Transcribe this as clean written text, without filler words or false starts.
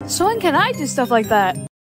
So when can I do stuff like that?